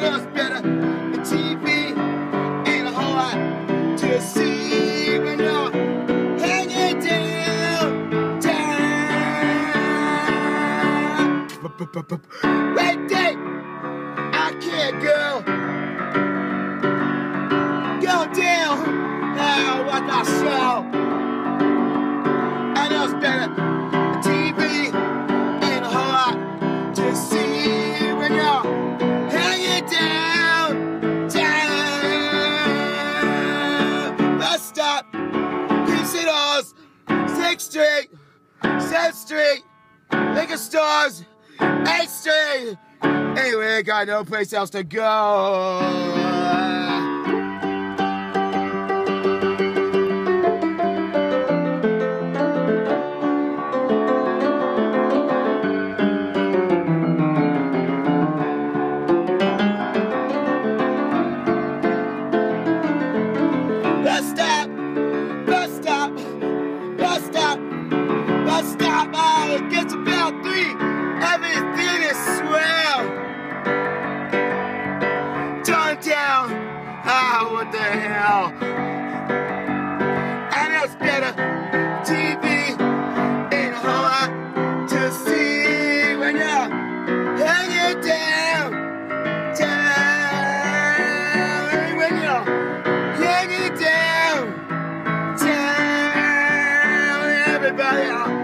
And it was better than TV. Ain't a whole lot to see when you're hanging down. Wait, day, I can't go down. Now what the show? And it was better than TV. Ain't a whole lot to see when you're hanging down. Bus stop, Casinos, 6th Street, 7th Street, liquor stores, 8th Street. Anyway, I got no place else to go. Bus stop, bus stop, bus stop, bus stop. Oh, it gets about 3. Everything is swell. Turn down. Ah, what the hell? And it's better. TV ain't a whole lot to see when you're hanging down. When you're hanging down. Everybody out.